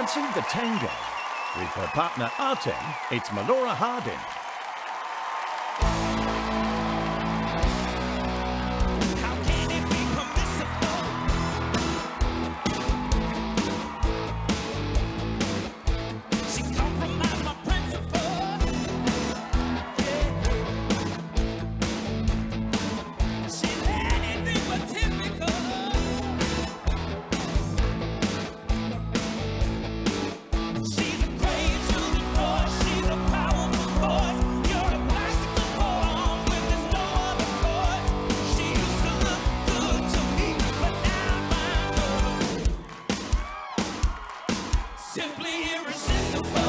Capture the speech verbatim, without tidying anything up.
dancing the tango. With her partner Artem, it's Melora Hardin. Simply irresistible.